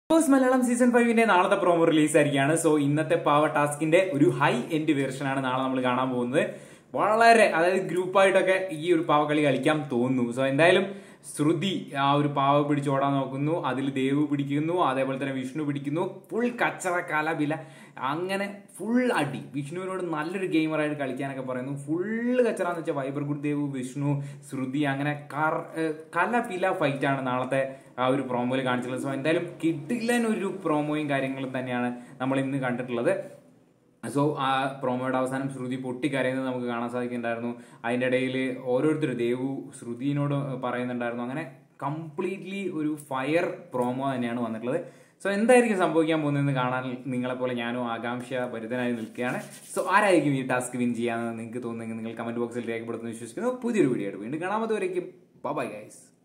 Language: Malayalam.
ബോസ് മലയാളം സീസൺ 5 നാളത്തെ പ്രോമോ റിലീസ് ആയിരിക്കുകയാണ്. സോ ഇന്നത്തെ പാവ ടാസ്കിന്റെ ഒരു ഹൈ എൻഡ് വേർഷൻ ആണ് നാളെ നമ്മൾ കാണാൻ പോകുന്നത്. വളരെ അതായത് ഗ്രൂപ്പായിട്ടൊക്കെ ഈ ഒരു പാവ കളി കളിക്കാൻ തോന്നുന്നു. സോ എന്തായാലും ശ്രുതി ആ ഒരു പാവ പിടിച്ചോടാൻ നോക്കുന്നു, അതിൽ ദേവ് പിടിക്കുന്നു, അതേപോലെ തന്നെ വിഷ്ണു പിടിക്കുന്നു. ഫുൾ കച്ചറ കലപില, അങ്ങനെ ഫുൾ അടി. വിഷ്ണുവിനോട് നല്ലൊരു ഗെയിമറായിട്ട് കളിക്കാനൊക്കെ പറയുന്നു. ഫുള്ള് കച്ചറാന്ന് വെച്ചാൽ വൈബർ ഗുഡ് ദേവ്, വിഷ്ണു, ശ്രുതി, അങ്ങനെ കലപില ഫൈറ്റ് ആണ് നാളത്തെ ആ ഒരു പ്രോമോയിൽ കാണിച്ചിട്ടുള്ളത്. സോ എന്തായാലും കിട്ടില്ലൻ ഒരു പ്രോമോയും കാര്യങ്ങളും തന്നെയാണ് നമ്മൾ ഇന്ന് കണ്ടിട്ടുള്ളത്. സോ ആ പ്രോമോയുടെ അവസാനം ശ്രുതി പൊട്ടിക്കരയുന്നത് നമുക്ക് കാണാൻ സാധിക്കുന്നുണ്ടായിരുന്നു. അതിൻ്റെ ഇടയിൽ ഓരോരുത്തർ ദേവു ശ്രുതിനോട് പറയുന്നുണ്ടായിരുന്നു. അങ്ങനെ കംപ്ലീറ്റ്ലി ഒരു ഫയർ പ്രോമോ തന്നെയാണ് വന്നിട്ടുള്ളത്. സോ എന്തായിരിക്കും സംഭവിക്കാൻ പോകുന്നതെന്ന് കാണാൻ നിങ്ങളെപ്പോലെ ഞാനും ആകാംക്ഷ ഭരിതനായി നിൽക്കുകയാണ്. സോ ആരായിരിക്കും ഈ ടാസ്ക് വിൻ ചെയ്യാമെന്ന് നിങ്ങൾക്ക് തോന്നുന്നെങ്കിൽ നിങ്ങൾ കമന്റ് ബോക്സിൽ രേഖപ്പെടുത്തുന്നു വിശ്വസിക്കുന്നു. പുതിയൊരു വീഡിയോ ആയിട്ട് വീണ്ടും കാണാമതുവരേക്കും ബൈ ഗൈസ്.